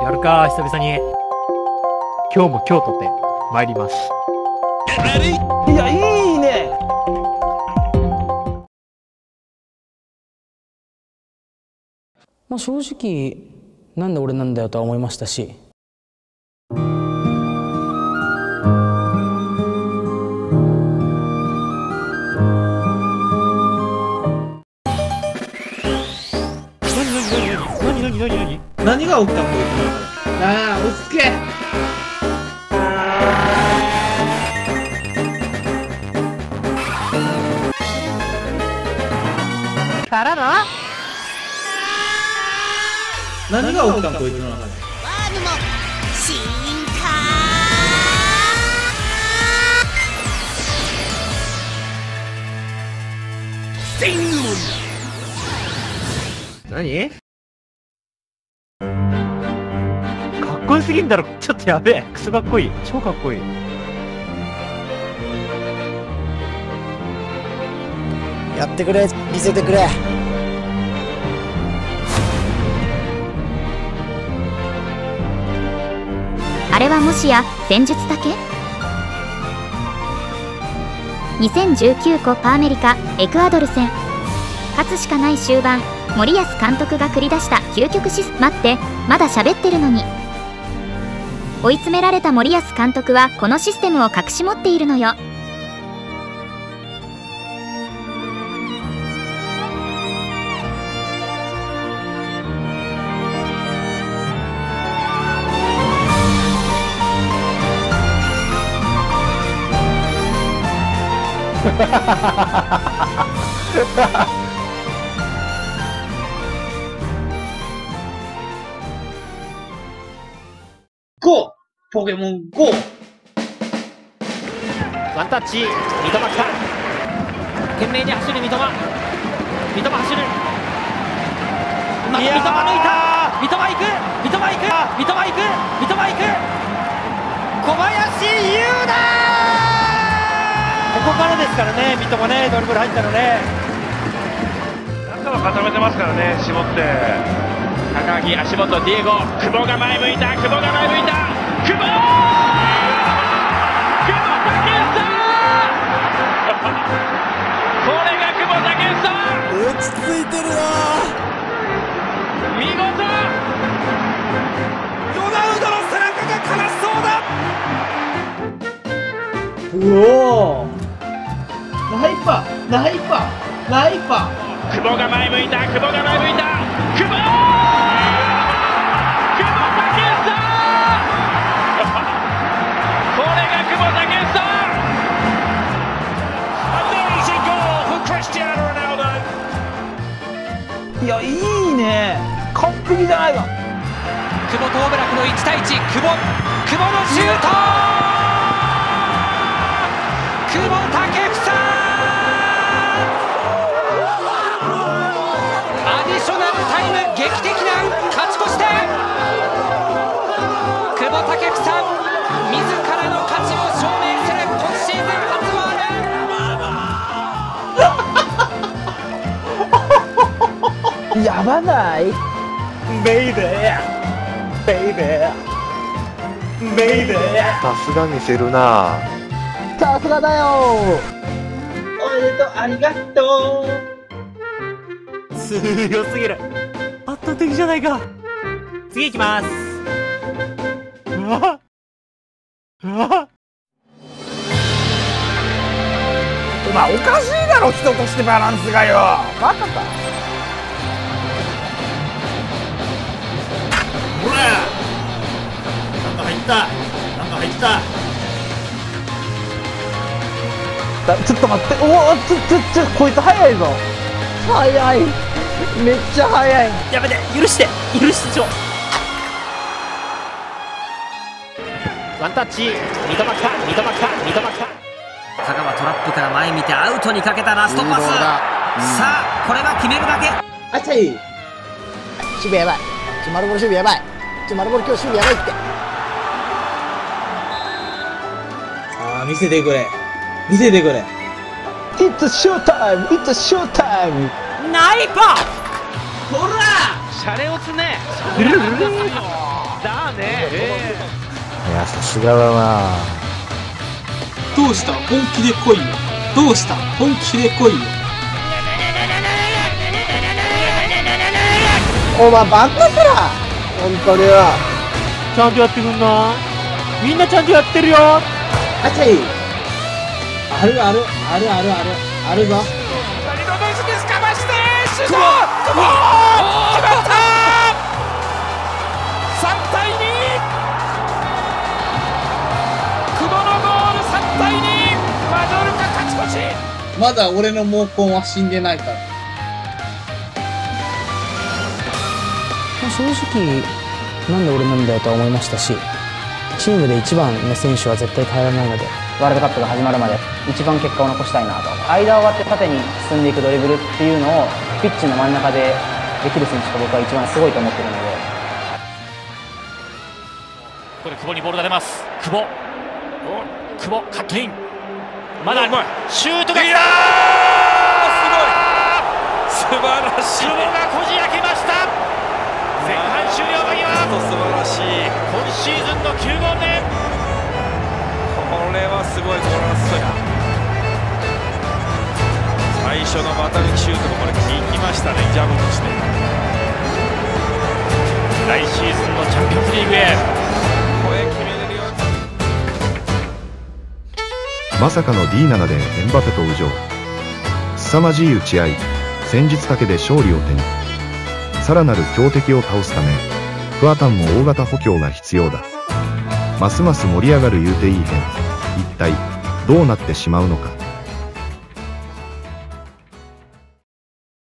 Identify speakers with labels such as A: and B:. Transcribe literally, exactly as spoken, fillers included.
A: やるか久々に。今日も今日とって参ります。
B: いや、いいね。まあ正直なんで俺なんだよとは思いましたし、
C: 何が起きたのこいつの。ああ、落ち着け。
A: からの
C: 何が起きたのこいつの中で。
D: ワームも進化。
A: スティング何かっこよすぎんだろ。ちょっとやべえ。クソかっこいい。超かっこいい。
E: やってくれ、見せてくれ。
F: あれはもしや戦術だけ？にせんじゅうきゅうコパアメリカエクアドル戦、勝つしかない終盤、森保監督が繰り出した究極シス。待って、まだ喋ってるのに。追い詰められた森保監督はこのシステムを隠し持っているのよ。
C: ゴーポケモン ゴー。
A: ワンタッチ、三笘来た。懸命に走る三笘。三笘走る。また三笘抜いた。三笘行く。三笘行く。三笘行く。三笘行く。小林優だ。ここからですからね、三笘ね、ドリブル入ったのね。
G: 中は固めてますからね、絞って。高木、足元、ディエゴ、久保が前向いた、久保が前向いた、久保久保建英これが久保建英
E: 落ち着いてるな。
G: 見事ロナウドの背中が悲しそうだ。
C: うおー、ナイパーナイパーナイパー。
G: 久保が前向いた、久保が前向いた、久保久保建英これが久保建英。
B: いや、いいね。完璧じゃないか。
H: 久保とオブラクのいち対いち、久保久保のシュート。久保建英アディショナルタイム、劇的な勝ち越し点。久保建英自らの価値を証明する今シーズン初ゴール。
B: やばない？
A: ベイベーベイベーベイベー。
I: さすが見せるな。
B: さすがだよ。
C: おめでとう、ありがとう。
A: 強すぎる。圧倒的じゃないか。次行きます。うわうわ
E: お前おかしいだろ、人としてバランスがよ。バカか。
J: ほらなんか入った、なんか入った。
B: ちょっと待って、おお、ちょちょちょ、こいつ早いぞ。早い、めっちゃ早い。
A: やめて、許して許してちょ。ワンタッチ、三笘来た、三笘来た、三笘来た。
H: 香川トラップから前見てアウトにかけたラストパス。さあこれは決めるだけ。
C: あっちゃい。
E: 守備やばい。ちょ、丸ボル守備やばい。ちょ、丸ボル今日守備やばいって。
C: さあ、見せてくれ。見せてくれ。
B: It's show time! It's show time!
A: ナイパー。
C: ほら
G: シャレオツね。 だね、え
B: いや、さすがだな。
C: どうした本気で来いよ。どうした本気で来いよ。
B: お前バカか本当によ。
A: ちゃんとやってくんな。みんなちゃんとやってるよ。
B: あちゃいあるあるあるあるあるあるぞ。
E: リドドイツですかましてシュート。久保決まった。さんたいに。久保のゴールさんたいに。マジョルカ勝ち越し。
C: まだ俺の毛根は死んでないから。
B: 正直なんで俺なんだよとは思いましたし、チームで一番の選手は絶対変えられないので、ワールドカップが始まるまで一番結果を残したいなと。間を割って縦に進んでいくドリブルっていうのをピッチの真ん中でできる選手が僕は一番すごいと思ってるので。
A: これ久保にボールが出ます。久保久保カットイン、まだシュートが来た。
G: すごい素晴らしい。
A: 久保がこじ開けました。前半終了間際。
G: 素晴らしい。
A: 今シーズンのきゅうゴール目。
G: これはすごいゴーラストや。最初の股抜きシュートもこれ効きましたね、ジャブとして。
A: 来シーズンのチャンピオンズリーグへ。
G: これ決めれるよ。
I: まさかの ディーセブン でエンバペ登場。凄まじい打ち合い、戦術だけで勝利を手に。さらなる強敵を倒すため、クアタンも大型補強が必要だ。ますます盛り上がる言うていい編。一体、どうなってしまうのか。